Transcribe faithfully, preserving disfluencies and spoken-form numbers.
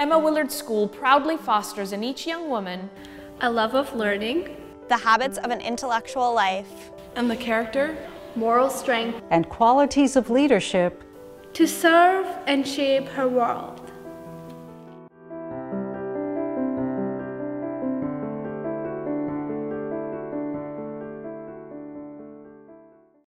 Emma Willard School proudly fosters in each young woman a love of learning, the habits of an intellectual life, and the character, moral strength, and qualities of leadership to serve and shape her world.